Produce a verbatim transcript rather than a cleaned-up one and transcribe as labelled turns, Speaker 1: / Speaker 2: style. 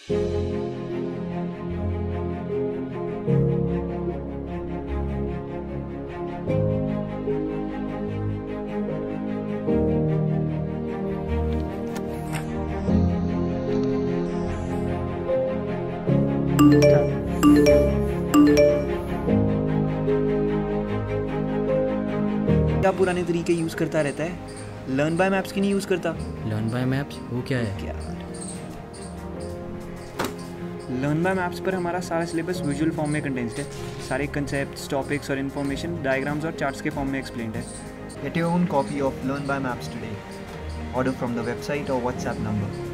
Speaker 1: क्या पुराने तरीके यूज़ करता रहता है, लर्न बाय मैप्स की नहीं यूज़ करता।
Speaker 2: लर्न बाय मैप्स वो क्या है?
Speaker 1: क्या लर्न बाय मैप्स पर हमारा सारा सिलेबस विजुअल फॉर्म में कंटेंस्ड है। सारे कंसेप्ट्स, टॉपिक्स और इन्फॉर्मेशन डायग्राम्स और चार्ट्स के फॉर्म में एक्सप्लेन्ड है।
Speaker 3: Get your own copy of Learn by Maps today. Order from the website or WhatsApp number.